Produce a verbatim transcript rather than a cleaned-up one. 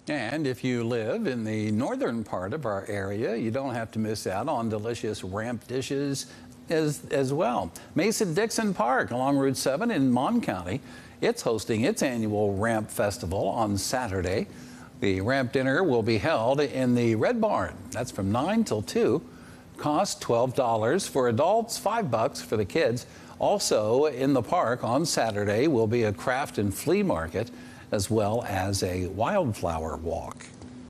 And if you live in the northern part of our area, you don't have to miss out on delicious ramp dishes as, as well. Mason-Dixon Park along Route seven in Mon County, it's hosting its annual Ramp Festival on Saturday. The ramp dinner will be held in the Red Barn. That's from nine till two. Cost twelve dollars for adults, five bucks for the kids. Also in the park on Saturday will be a craft and flea market, as well as a wildflower walk.